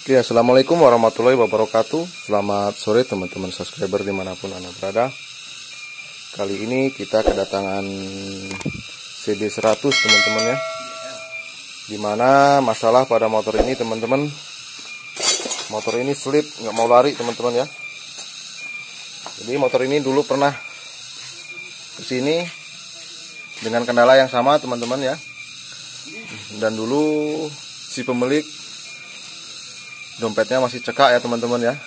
Oke, assalamualaikum warahmatullahi wabarakatuh. Selamat sore teman-teman subscriber dimanapun Anda berada. Kali ini kita kedatangan CB100 teman-teman ya. Dimana masalah pada motor ini teman-teman, motor ini slip, nggak mau lari teman-teman ya. Jadi motor ini dulu pernah kesini dengan kendala yang sama teman-teman ya. Dan dulu si pemilik dompetnya masih cekak ya teman-teman ya.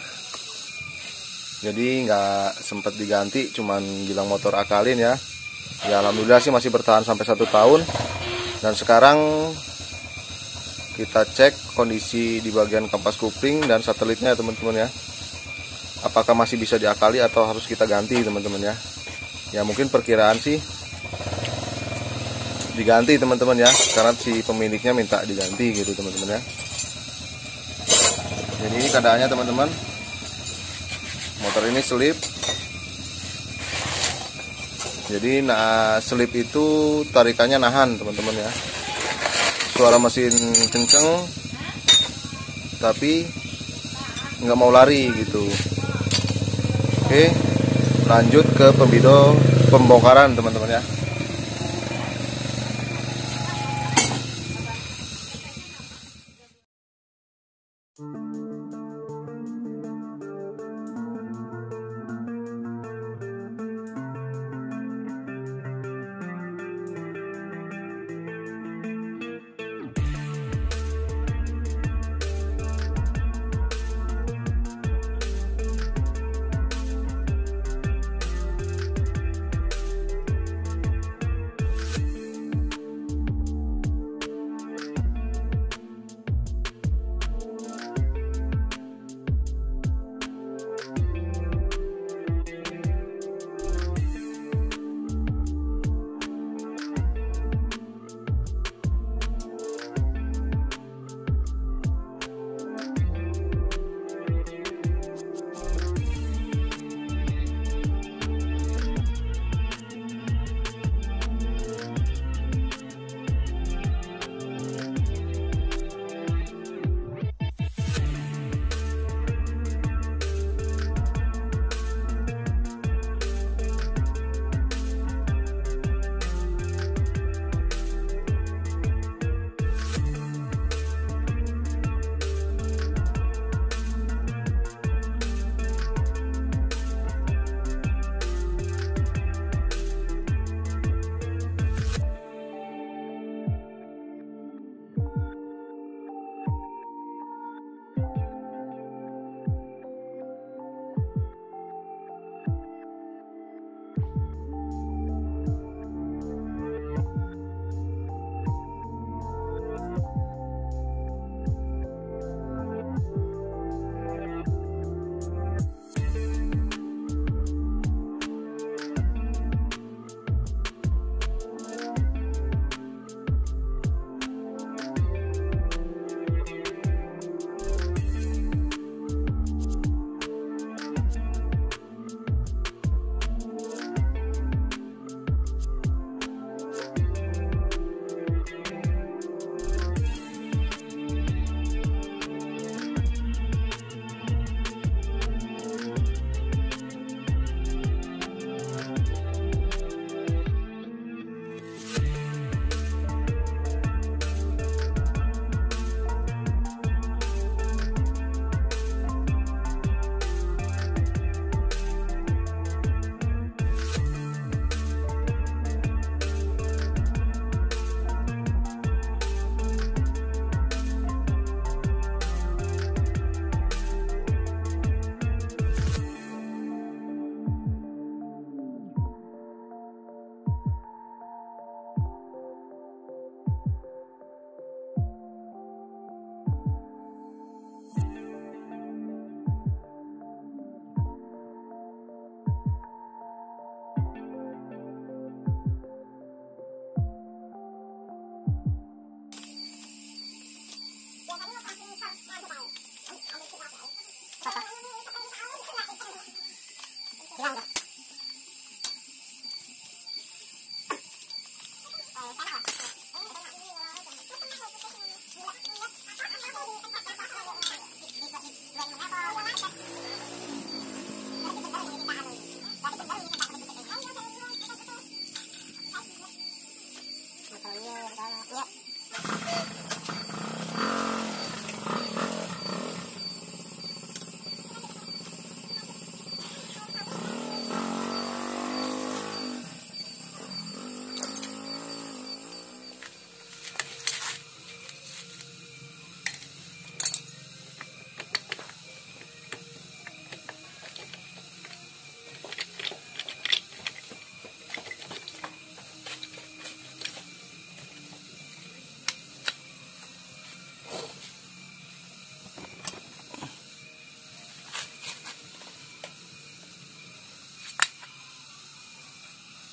Jadi nggak sempat diganti, cuman bilang motor akalin ya. Ya alhamdulillah sih masih bertahan sampai 1 tahun. Dan sekarang kita cek kondisi di bagian kampas kupling dan satelitnya ya teman-teman ya. Apakah masih bisa diakali atau harus kita ganti teman-teman ya. Ya mungkin perkiraan sih diganti teman-teman ya, karena si pemiliknya minta diganti gitu teman-teman ya. Jadi ini keadaannya teman-teman, motor ini slip. Jadi slip itu tarikannya nahan teman-teman ya. Suara mesin kenceng tapi nggak mau lari gitu. Oke, lanjut ke pembongkaran teman-teman ya.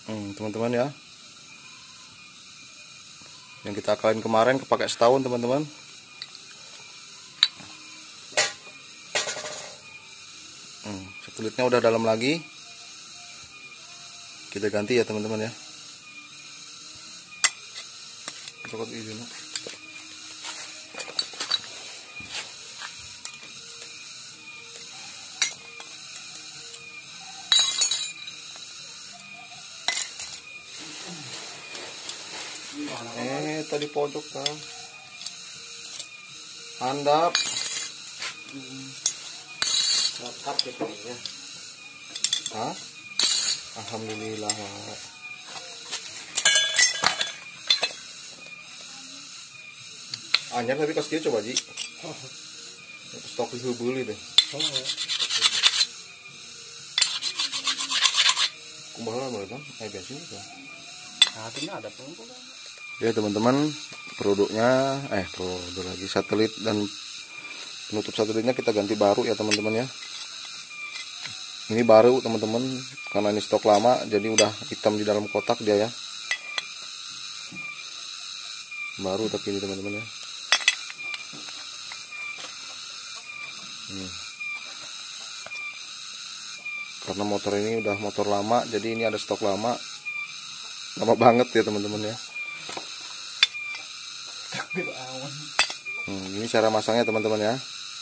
Teman-teman ya, yang kita akalin kemarin kepake setahun teman-teman. Satelitnya udah dalam lagi, kita ganti ya teman-teman ya. Cokot ini. Tadi pojok kan handap Rekap gitu ya. Hah? Alhamdulillah. Anyar tapi kas dia coba Ji. Stok hubul itu. Kumaha lah kan? Bensin itu. Hatinya ada pun kan. Ya teman-teman, produk lagi satelit dan penutup satelitnya kita ganti baru ya teman-teman ya. Ini baru teman-teman, karena ini stok lama jadi udah hitam di dalam kotak dia ya. Baru tapi ini teman-teman ya. Karena motor ini udah motor lama, jadi ini ada stok lama banget ya teman-teman ya. Ini cara masangnya teman-teman ya.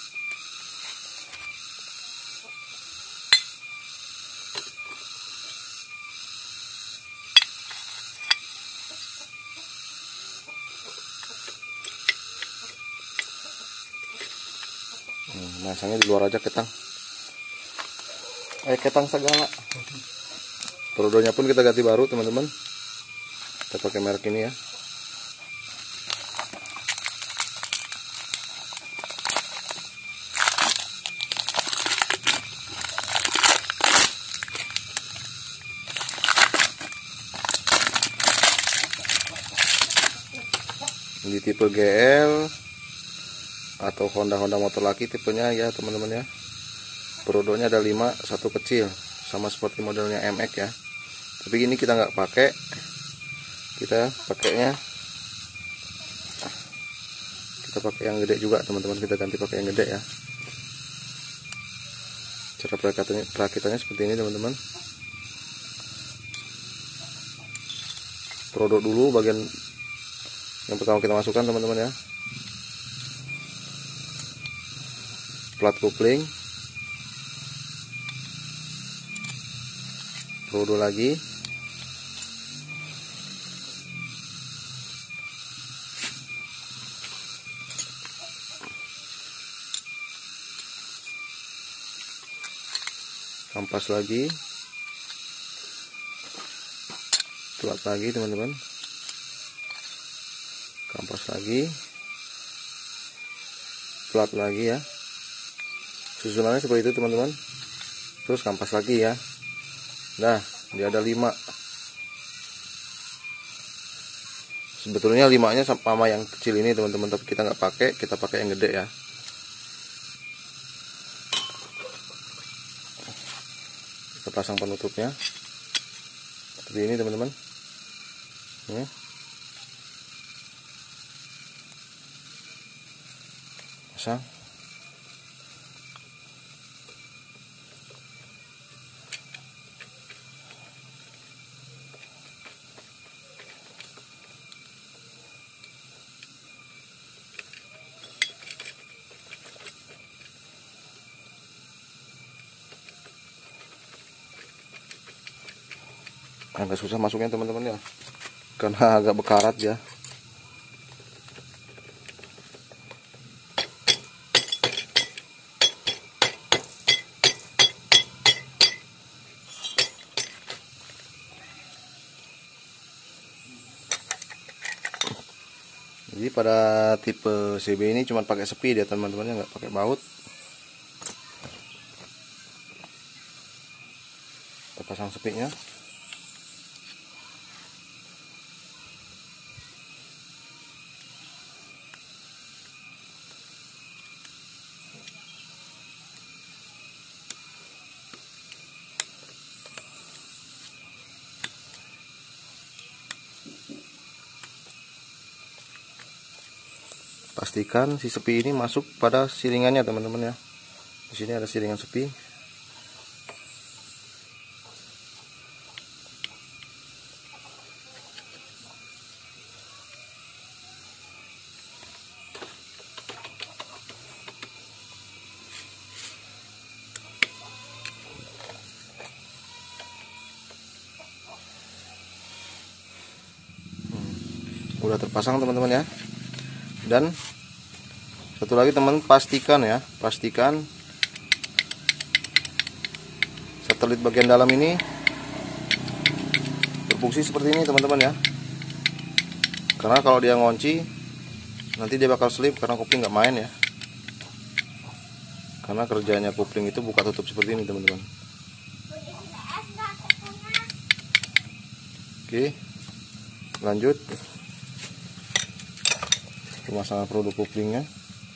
Masangnya di luar aja ketang. Ketang segala. Produknya pun kita ganti baru teman-teman. Kita pakai merek ini ya. Di tipe GL atau Honda motor laki tipenya ya teman-teman ya. Produknya ada 5, satu kecil, sama seperti modelnya MX ya. Tapi ini kita nggak pakai, kita pakainya yang gede juga teman-teman. Kita ganti pakai yang gede ya. Cara perakitannya seperti ini teman-teman. Produk dulu bagian yang pertama kita masukkan teman-teman ya. Plat kopling, produk lagi, kampas lagi, plat lagi teman-teman, kampas lagi, plat lagi ya. Susunannya seperti itu teman-teman. Terus kampas lagi ya. Nah, dia ada 5. Sebetulnya 5-nya sama yang kecil ini teman-teman, tapi kita nggak pakai, kita pakai yang gede ya. Kita pasang penutupnya seperti ini teman-teman. Pasang. Agak susah masuknya teman-teman ya, karena agak bekarat ya. Jadi pada tipe CB ini cuma pakai sepi dia teman-teman, nggak pakai baut. Kita pasang sepinya. pastikan si sepi ini masuk pada siringannya teman-teman ya. Di sini ada siringan sepi. Udah terpasang teman-teman ya. Dan satu lagi teman, pastikan satelit bagian dalam ini berfungsi seperti ini teman-teman ya. Karena kalau dia ngunci nanti dia bakal slip karena kopling nggak main ya. Karena kerjanya kopling itu buka tutup seperti ini teman-teman. Oke, lanjut pemasangan produk koplingnya.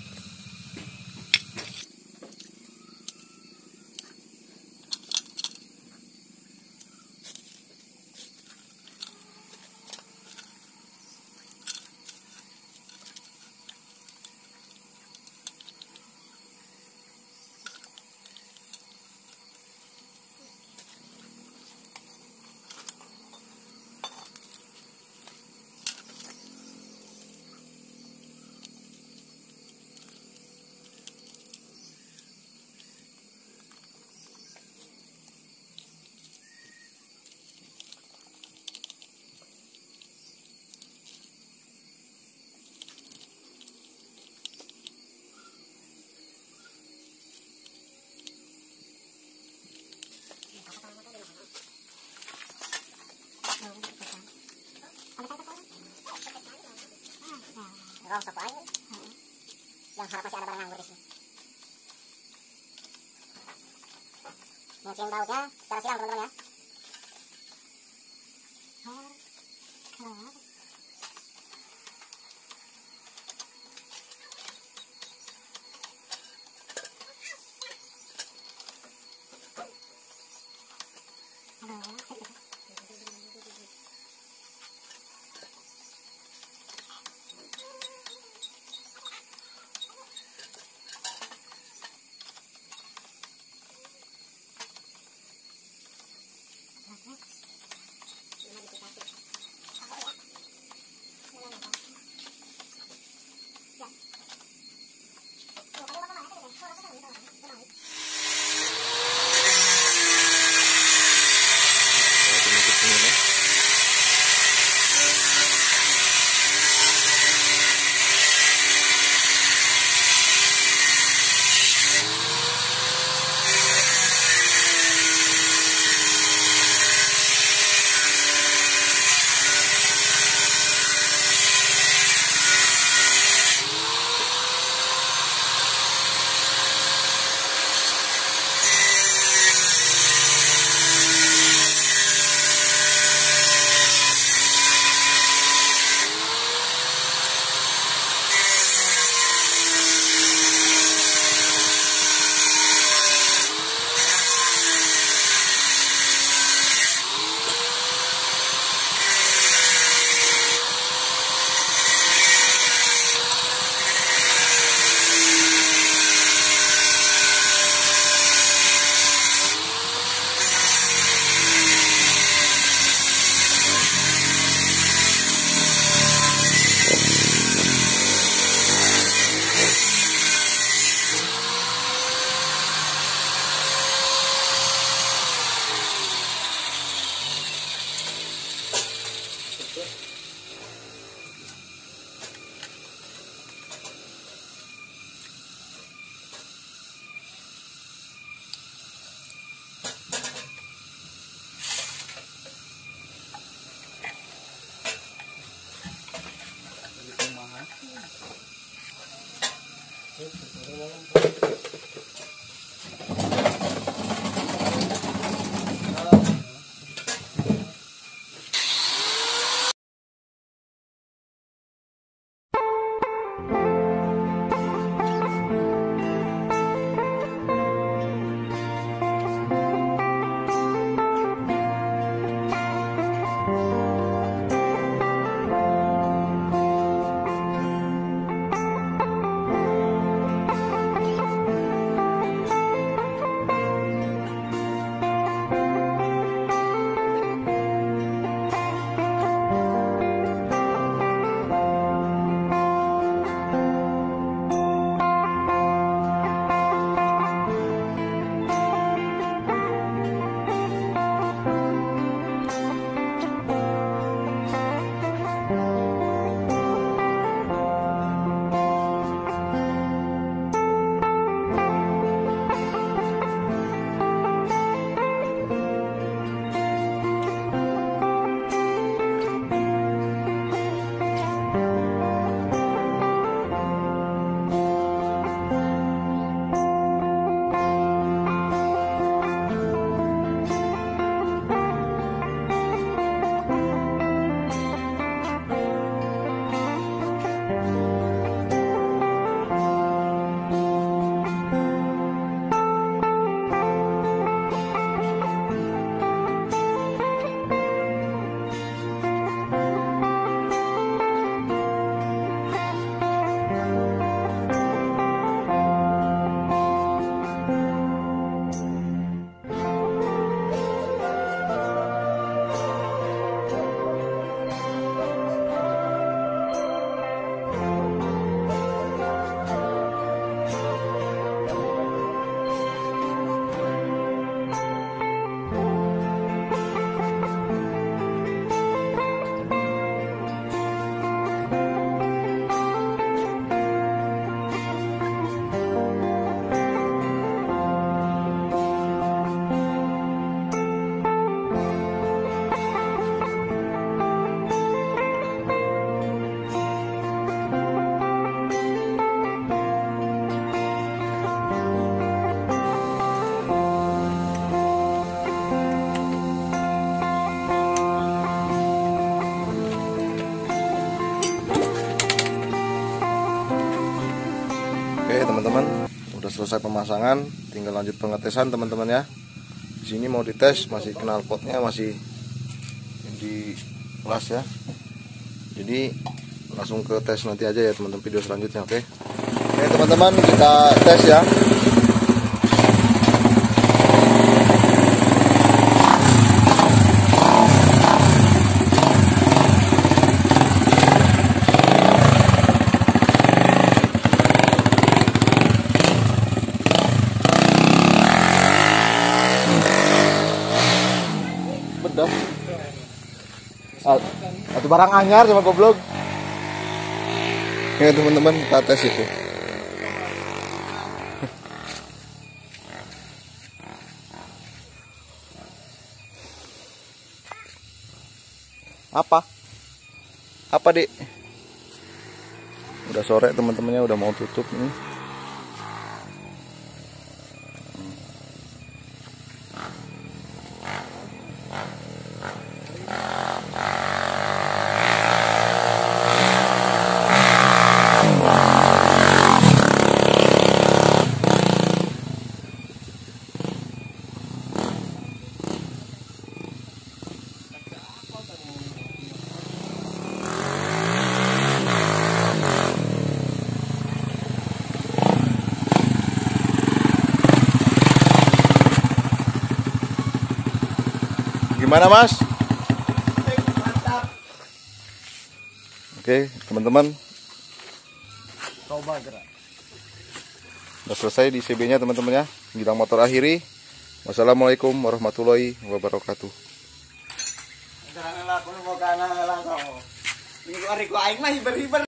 Rongsok aja. Yang harap masih ada barang nganggur di sini. Mencium bautnya secara silang teman-teman ya. teman-teman. Udah selesai pemasangan, tinggal lanjut pengetesan teman-teman ya. Di sini mau dites, masih knalpotnya masih di kelas ya. Jadi langsung ke tes nanti aja ya teman-teman, video selanjutnya. Oke teman-teman, kita tes ya. Bedah. Atau barang anyar sama goblok. Ya teman-teman, kita tes itu. Apa? Apa, Dik? Udah sore teman-temannya, udah mau tutup nih. Gimana Mas? Oke teman-teman, Coba gerak. udah selesai di CB nya teman-teman ya. Gilang motor akhiri. Wassalamualaikum warahmatullahi wabarakatuh. Jangan lakukan bukan langsung. Ini ku aing mah hiber-hiber.